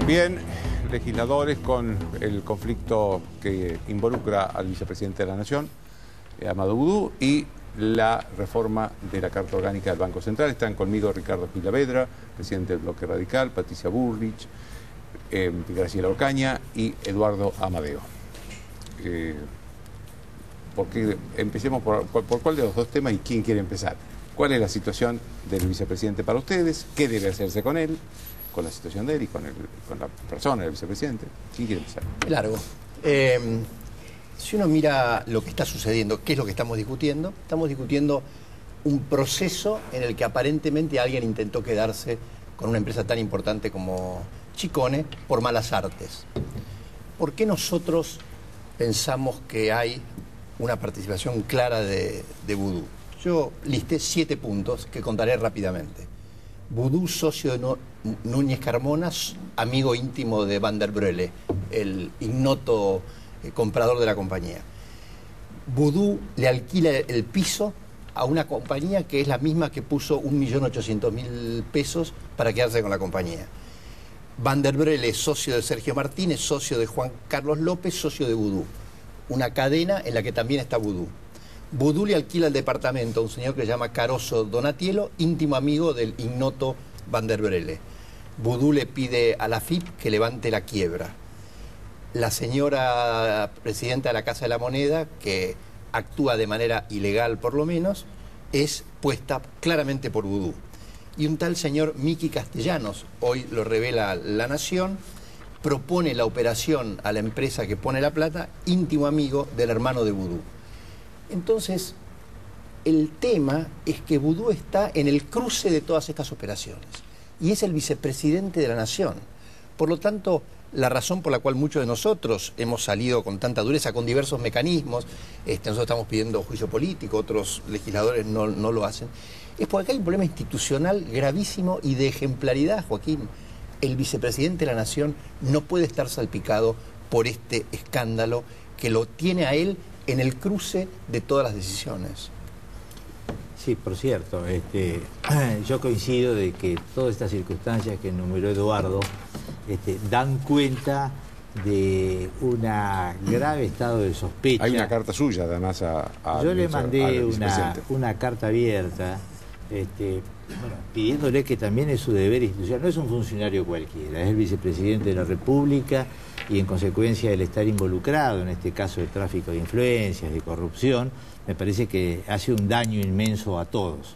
Bien, legisladores con el conflicto que involucra al vicepresidente de la Nación, Amadou Oudou, y la reforma de la Carta Orgánica del Banco Central. Están conmigo Ricardo Gilavedra, presidente del Bloque Radical, Patricia Bullrich, Graciela Ocaña y Eduardo Amadeo. Porque empecemos por cuál de los dos temas y quién quiere empezar. ¿Cuál es la situación del vicepresidente para ustedes? ¿Qué debe hacerse con él? Con la situación de él y con la persona del vicepresidente. ¿Quién quiere empezar? Largo. Si uno mira lo que está sucediendo, ¿qué es lo que estamos discutiendo? Estamos discutiendo un proceso en el que aparentemente alguien intentó quedarse con una empresa tan importante como Chicone por malas artes. ¿Por qué nosotros pensamos que hay una participación clara de Vudú? Yo listé 7 puntos que contaré rápidamente. Vudú, socio de Núñez Carmona, amigo íntimo de Van der Breule, el ignoto comprador de la compañía. Vudú le alquila el piso a una compañía que es la misma que puso 1.800.000 pesos para quedarse con la compañía. Van der Breule es socio de Sergio Martínez, socio de Juan Carlos López, socio de Vudú. Una cadena en la que también está Vudú. Vudú le alquila el departamento a un señor que se llama Caroso Donatielo, íntimo amigo del ignoto Van der Breule. Vudú le pide a la FIP que levante la quiebra. La señora presidenta de la Casa de la Moneda, que actúa de manera ilegal por lo menos, es puesta claramente por Vudú. Y un tal señor Miki Castellanos, hoy lo revela La Nación, propone la operación a la empresa que pone la plata, íntimo amigo del hermano de Vudú. Entonces, el tema es que Vudú está en el cruce de todas estas operaciones y es el vicepresidente de la Nación. Por lo tanto, la razón por la cual muchos de nosotros hemos salido con tanta dureza, con diversos mecanismos, nosotros estamos pidiendo juicio político, otros legisladores no lo hacen, es porque acá hay un problema institucional gravísimo y de ejemplaridad, Joaquín. El vicepresidente de la Nación no puede estar salpicado por este escándalo que lo tiene a él en el cruce de todas las decisiones. Sí, por cierto, yo coincido de que todas estas circunstancias que enumeró Eduardo dan cuenta de un grave estado de sospecha. Hay una carta suya, además, yo le mandé una carta abierta, pidiéndole que también es su deber institucional. No es un funcionario cualquiera, es el vicepresidente de la República y en consecuencia el estar involucrado en este caso de tráfico de influencias, de corrupción, me parece que hace un daño inmenso a todos.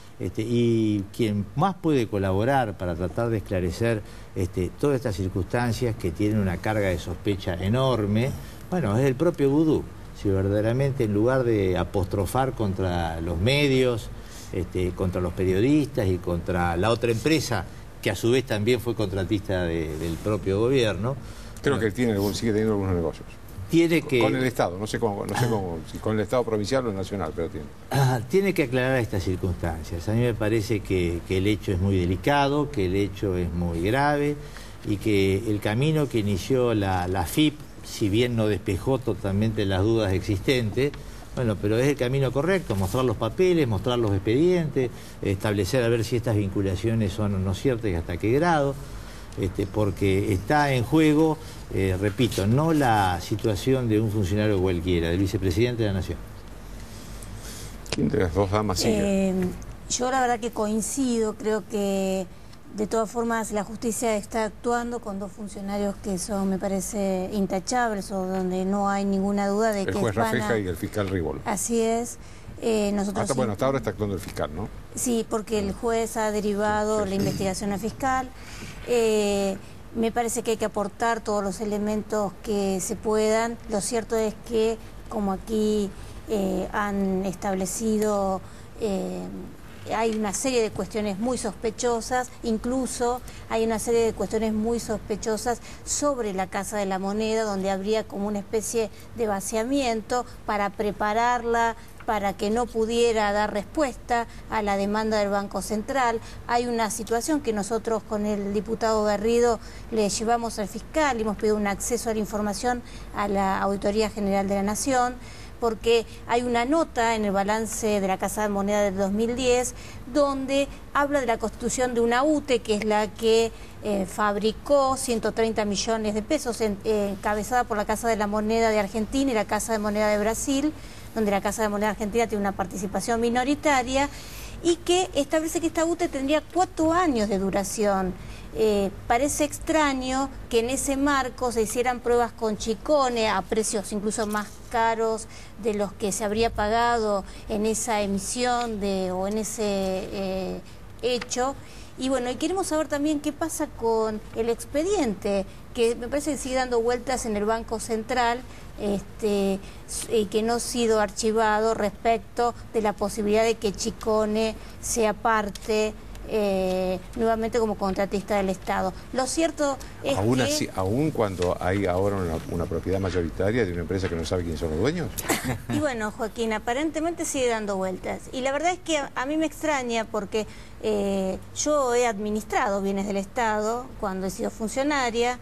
Y quien más puede colaborar para tratar de esclarecer todas estas circunstancias que tienen una carga de sospecha enorme, bueno, es el propio Vudú. Si verdaderamente en lugar de apostrofar contra los medios, contra los periodistas y contra la otra empresa, que a su vez también fue contratista del propio gobierno. Creo que él sigue teniendo algunos negocios. Con el Estado, no sé cómo, si con el Estado provincial o nacional, pero tiene. Tiene que aclarar estas circunstancias. A mí me parece que el hecho es muy delicado, que el hecho es muy grave y que el camino que inició la FIP, si bien no despejó totalmente las dudas existentes, bueno, pero es el camino correcto, mostrar los papeles, mostrar los expedientes, establecer a ver si estas vinculaciones son o no ciertas y hasta qué grado, porque está en juego, repito, no la situación de un funcionario cualquiera, del vicepresidente de la Nación. ¿Quién de las dos damas sigue? Yo la verdad que coincido, creo que de todas formas la justicia está actuando con 2 funcionarios que son, me parece, intachables o donde no hay ninguna duda de que el juez Rafeja y el fiscal Ribol. Así es. Nosotros hasta ahora está actuando el fiscal, ¿no? Sí, porque el juez ha derivado la investigación al fiscal. Me parece que hay que aportar todos los elementos que se puedan. Lo cierto es que, como aquí han establecido, hay una serie de cuestiones muy sospechosas, incluso hay una serie de cuestiones muy sospechosas sobre la Casa de la Moneda, donde habría como una especie de vaciamiento para prepararla para que no pudiera dar respuesta a la demanda del Banco Central. Hay una situación que nosotros con el diputado Garrido le llevamos al fiscal y hemos pedido un acceso a la información a la Auditoría General de la Nación, porque hay una nota en el balance de la Casa de Moneda del 2010 donde habla de la constitución de una UTE, que es la que fabricó 130 millones de pesos, encabezada por la Casa de la Moneda de Argentina y la Casa de Moneda de Brasil, donde la Casa de Moneda Argentina tiene una participación minoritaria, y que establece que esta UTE tendría 4 años de duración. Parece extraño que en ese marco se hicieran pruebas con Chicone a precios incluso más caros de los que se habría pagado en esa emisión o en ese hecho. Y bueno, y queremos saber también qué pasa con el expediente, que me parece que sigue dando vueltas en el Banco Central, y que no ha sido archivado respecto de la posibilidad de que Chicone sea parte nuevamente como contratista del Estado. Lo cierto es aún que... así, aún cuando hay ahora una propiedad mayoritaria de una empresa que no sabe quiénes son los dueños. Y bueno, Joaquín, aparentemente sigue dando vueltas. Y la verdad es que a mí me extraña porque yo he administrado bienes del Estado cuando he sido funcionaria.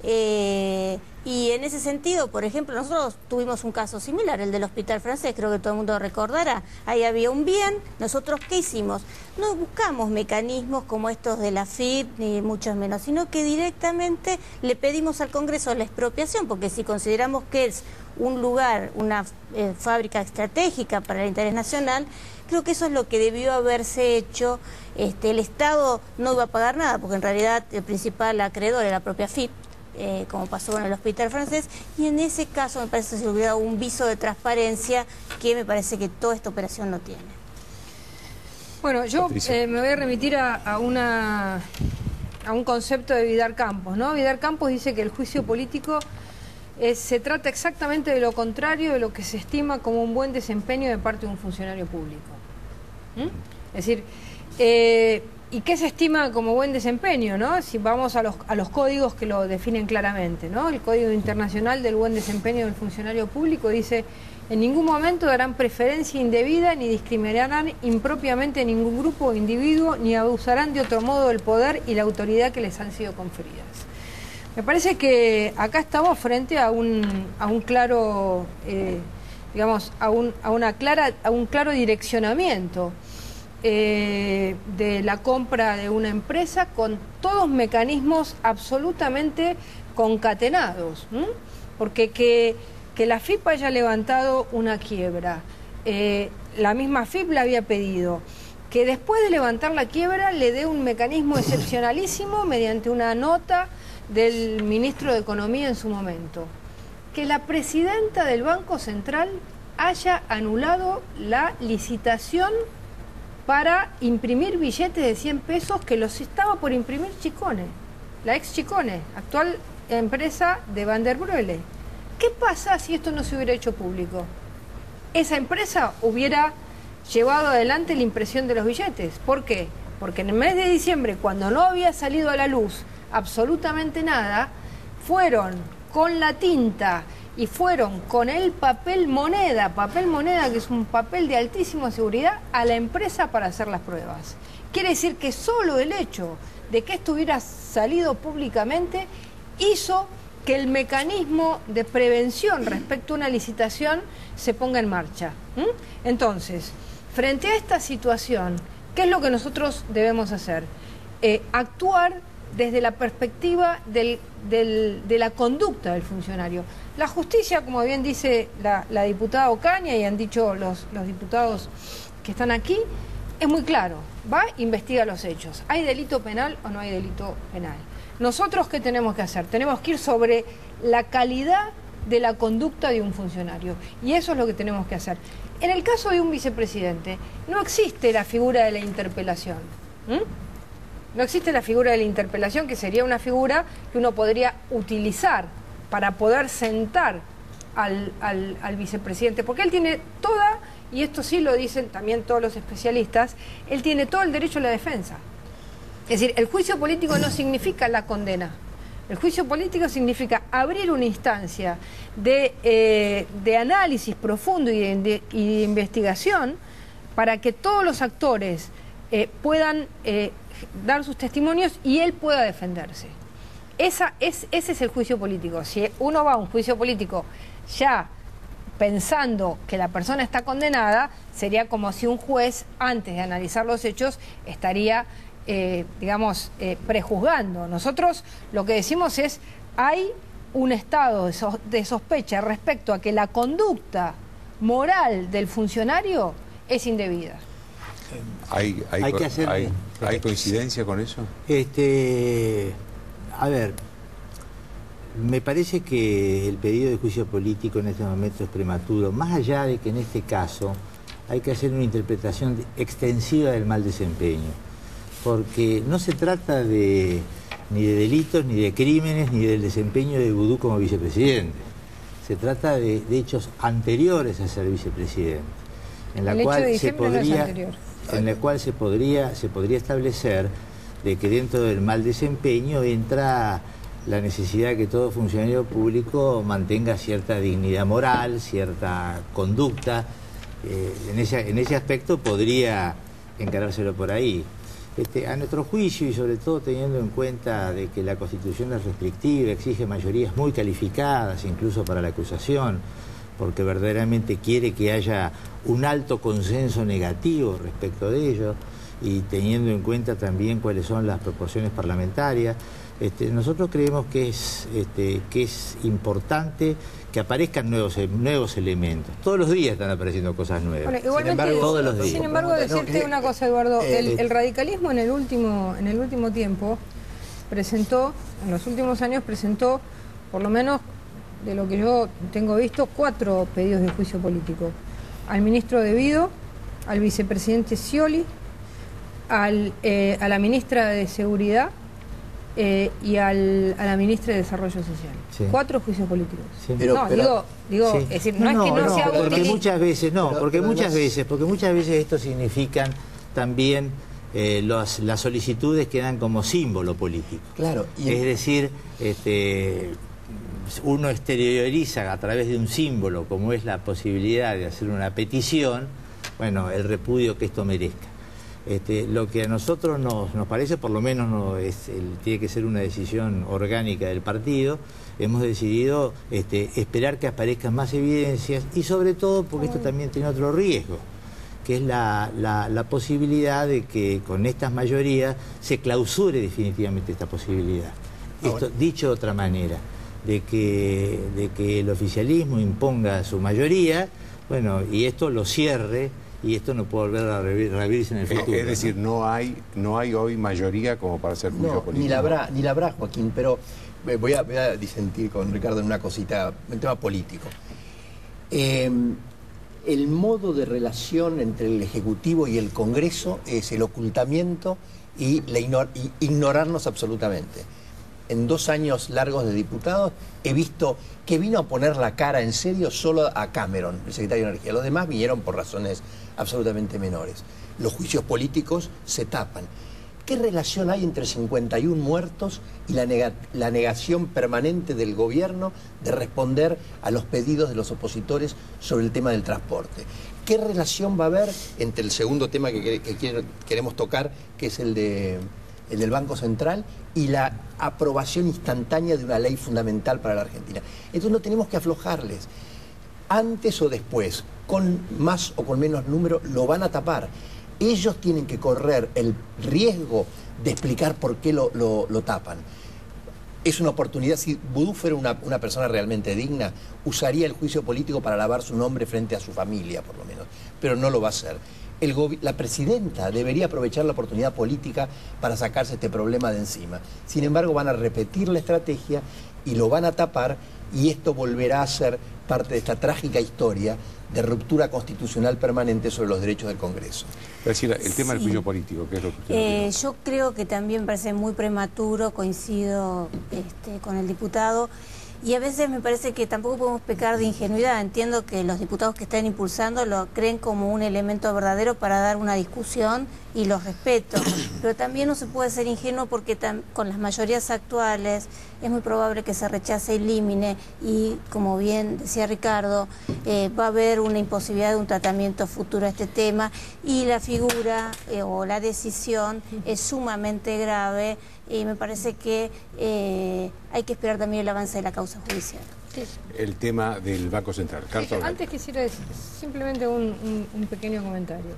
Y en ese sentido, por ejemplo, nosotros tuvimos un caso similar, el del Hospital Francés, creo que todo el mundo recordará. Ahí había un bien, nosotros ¿qué hicimos? No buscamos mecanismos como estos de la FIP, ni mucho menos, sino que directamente le pedimos al Congreso la expropiación, porque si consideramos que es un lugar, una fábrica estratégica para el interés nacional, creo que eso es lo que debió haberse hecho. El Estado no iba a pagar nada, porque en realidad el principal acreedor era la propia FIP, como pasó con el Hospital Francés, y en ese caso me parece que se hubiera dado un viso de transparencia que me parece que toda esta operación no tiene. Bueno, yo me voy a remitir a un concepto de Vidar Campos, ¿no? Vidar Campos dice que el juicio político se trata exactamente de lo contrario de lo que se estima como un buen desempeño de parte de un funcionario público. Es decir, ¿y qué se estima como buen desempeño, no? Si vamos a los códigos que lo definen claramente, ¿no? El Código Internacional del Buen Desempeño del Funcionario Público dice: en ningún momento darán preferencia indebida ni discriminarán impropiamente ningún grupo o individuo, ni abusarán de otro modo del poder y la autoridad que les han sido conferidas. Me parece que acá estamos frente a un claro, digamos, a un claro direccionamiento de la compra de una empresa, con todos mecanismos absolutamente concatenados, porque que la FIP haya levantado una quiebra, la misma FIP la había pedido, que después de levantar la quiebra le dé un mecanismo excepcionalísimo mediante una nota del ministro de Economía en su momento, que la presidenta del Banco Central haya anulado la licitación para imprimir billetes de 100 pesos que los estaba por imprimir Chicone, la ex Chicone, actual empresa de Van der Broele. ¿Qué pasa si esto no se hubiera hecho público? Esa empresa hubiera llevado adelante la impresión de los billetes. ¿Por qué? Porque en el mes de diciembre, cuando no había salido a la luz absolutamente nada, fueron con la tinta y fueron con el papel moneda que es un papel de altísima seguridad, a la empresa para hacer las pruebas. Quiere decir que solo el hecho de que esto hubiera salido públicamente hizo que el mecanismo de prevención respecto a una licitación se ponga en marcha. Entonces, frente a esta situación, ¿qué es lo que nosotros debemos hacer? Actuar desde la perspectiva de la conducta del funcionario. La justicia, como bien dice la diputada Ocaña y han dicho los diputados que están aquí, es muy claro, va, investiga los hechos. ¿Hay delito penal o no hay delito penal? Nosotros, ¿qué tenemos que hacer? Tenemos que ir sobre la calidad de la conducta de un funcionario, y eso es lo que tenemos que hacer. En el caso de un vicepresidente, no existe la figura de la interpelación. No existe la figura de la interpelación, que sería una figura que uno podría utilizar para poder sentar al vicepresidente, porque él tiene toda, y esto sí lo dicen también todos los especialistas, él tiene todo el derecho a la defensa. Es decir, el juicio político no significa la condena. El juicio político significa abrir una instancia de análisis profundo y de investigación para que todos los actores puedan dar sus testimonios y él pueda defenderse. Ese es el juicio político. Si uno va a un juicio político ya pensando que la persona está condenada, sería como si un juez, antes de analizar los hechos, estaría, prejuzgando. Nosotros lo que decimos es, hay un estado de sospecha respecto a que la conducta moral del funcionario es indebida. ¿Hay coincidencia con eso? A ver, me parece que el pedido de juicio político en este momento es prematuro, más allá de que en este caso hay que hacer una interpretación extensiva del mal desempeño, porque no se trata ni de delitos, ni de crímenes, ni del desempeño de Vudú como vicepresidente. Se trata de hechos anteriores a ser vicepresidente, en la cual se podría establecer de que dentro del mal desempeño entra la necesidad de que todo funcionario público mantenga cierta dignidad moral, cierta conducta. En ese aspecto podría encarárselo por ahí. A nuestro juicio, y sobre todo teniendo en cuenta de que la Constitución es restrictiva, exige mayorías muy calificadas, incluso para la acusación, porque verdaderamente quiere que haya un alto consenso negativo respecto de ello, y teniendo en cuenta también cuáles son las proporciones parlamentarias, nosotros creemos que es importante que aparezcan nuevos elementos. Todos los días están apareciendo cosas nuevas. Bueno, igualmente, todos los días. Sin embargo, decirte una cosa, Eduardo, el radicalismo en el último tiempo presentó, en los últimos años presentó, por lo menos de lo que yo tengo visto, 4 pedidos de juicio político. Al ministro De Vido, al vicepresidente Scioli, a la ministra de Seguridad y a la ministra de Desarrollo Social. Sí. 4 juicios políticos. Sí. Sí. Es decir, no es que no sea útil. Porque muchas veces esto significan también las solicitudes quedan como símbolo político. Claro. Es decir, uno exterioriza a través de un símbolo, como es la posibilidad de hacer una petición, bueno, el repudio que esto merezca. Lo que a nosotros nos parece, por lo menos tiene que ser una decisión orgánica del partido. Hemos decidido esperar que aparezcan más evidencias, y sobre todo porque esto también tiene otro riesgo, que es la posibilidad de que con estas mayorías se clausure definitivamente esta posibilidad. Dicho de otra manera, de que el oficialismo imponga su mayoría, bueno, y esto lo cierre, y esto no puede volver a revivirse en el futuro. Es decir, no hay hoy mayoría como para hacer juicio político. Ni la habrá, Joaquín, pero voy a disentir con Ricardo en una cosita, en tema político. El modo de relación entre el Ejecutivo y el Congreso es el ocultamiento y ignorarnos absolutamente. En 2 años largos de diputados he visto que vino a poner la cara en serio solo a Cameron, el secretario de Energía. Los demás vinieron por razones absolutamente menores. Los juicios políticos se tapan. ¿Qué relación hay entre 51 muertos y la negación permanente del gobierno de responder a los pedidos de los opositores sobre el tema del transporte? ¿Qué relación va a haber entre el segundo tema que queremos tocar, que es el del Banco Central, y la aprobación instantánea de una ley fundamental para la Argentina? Entonces no tenemos que aflojarles. Antes o después, con más o con menos número, lo van a tapar. Ellos tienen que correr el riesgo de explicar por qué lo tapan. Es una oportunidad. Si Vudú fuera una persona realmente digna, usaría el juicio político para lavar su nombre frente a su familia, por lo menos. Pero no lo va a hacer. La presidenta debería aprovechar la oportunidad política para sacarse este problema de encima. Sin embargo, van a repetir la estrategia y lo van a tapar, y esto volverá a ser parte de esta trágica historia de ruptura constitucional permanente sobre los derechos del Congreso. Graciela, el tema del juicio político, ¿qué es lo que usted yo creo que también parece muy prematuro, coincido con el diputado. Y a veces me parece que tampoco podemos pecar de ingenuidad. Entiendo que los diputados que están impulsando lo creen como un elemento verdadero para dar una discusión, y los respeto. Pero también no se puede ser ingenuo, porque con las mayorías actuales es muy probable que se rechace el límite, y como bien decía Ricardo, va a haber una imposibilidad de un tratamiento futuro a este tema, y la figura o la decisión es sumamente grave, y me parece que hay que esperar también el avance de la causa judicial. Sí. el tema del Banco Central. Carta orgánica. Antes quisiera decir simplemente un pequeño comentario.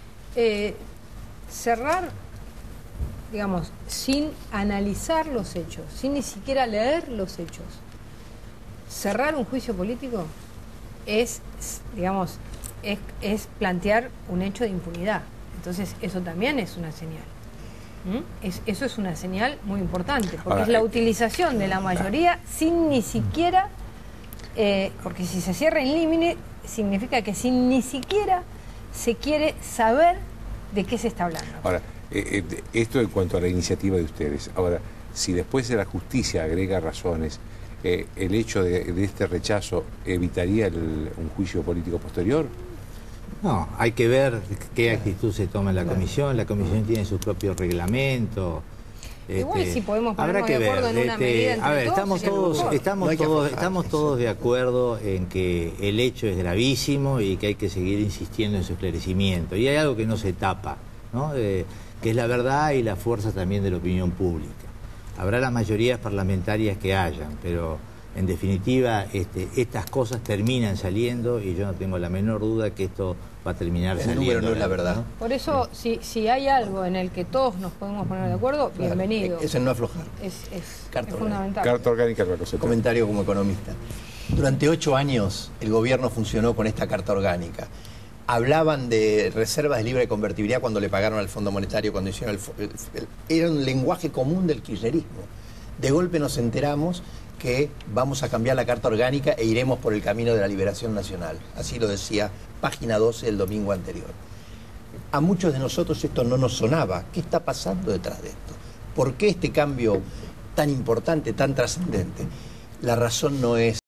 Cerrar, digamos, sin analizar los hechos, sin ni siquiera leer los hechos, cerrar un juicio político es, digamos, es plantear un hecho de impunidad. Entonces, eso también es una señal. Eso es una señal muy importante, porque Ahora, es la utilización de la mayoría sin ni siquiera, porque si se cierra en límite, significa que sin ni siquiera se quiere saber de qué se está hablando. Ahora, esto en cuanto a la iniciativa de ustedes. Ahora, si después de la justicia agrega razones, ¿el hecho de este rechazo evitaría un juicio político posterior? No, hay que ver qué actitud se toma en la comisión. La comisión tiene su propio reglamento. Igual si podemos habrá ponernos que de acuerdo en una medida entre a ver, todos, estamos todos de acuerdo en que el hecho es gravísimo y que hay que seguir insistiendo en su esclarecimiento. Y hay algo que no se tapa, ¿no? Que es la verdad y la fuerza también de la opinión pública. Habrá las mayorías parlamentarias que hayan, pero en definitiva estas cosas terminan saliendo y yo no tengo la menor duda que esto va a terminar saliendo. El número no es la verdad. ¿no? Por eso, si hay algo en el que todos nos podemos poner de acuerdo, bienvenido. Es el no aflojar. Es Carta fundamental. Carta orgánica del Banco Central. Comentario como economista. Durante 8 años el gobierno funcionó con esta carta orgánica. Hablaban de reservas de libre convertibilidad cuando le pagaron al Fondo Monetario, cuando hicieron era un lenguaje común del kirchnerismo. De golpe nos enteramos que vamos a cambiar la carta orgánica e iremos por el camino de la liberación nacional. Así lo decía página 12 del domingo anterior. A muchos de nosotros esto no nos sonaba. ¿Qué está pasando detrás de esto? ¿Por qué este cambio tan importante, tan trascendente? La razón no es